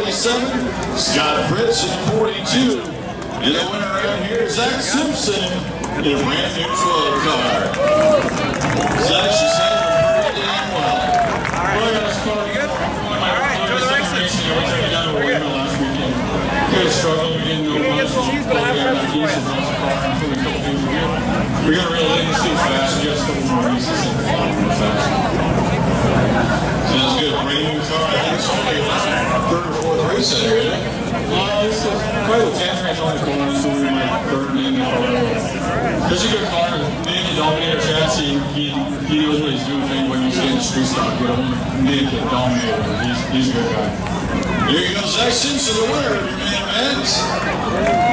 27, Scott Fritz in 42. And the winner right here is Zach Simpson in a brand new 12 car. Zach, she's handling pretty damn well. Well, yeah, that's cool. You good? Alright, go to the races. We tried to get over winter last weekend. We had a struggle, we didn't know much. We're going to reel in the seats fast, just a couple more races and fast. Sounds good. Brand new car. I think it's only third or fourth race in here, isn't it? This is quite a 10 range on the corner, so we might burn in the car. It's a good car. Nick, the Dominator chassis, he knows what he's doing when he's getting street stock. Nick, the Dominator, he's a good guy. Here you go, Zach Simpson, the winner of your main event.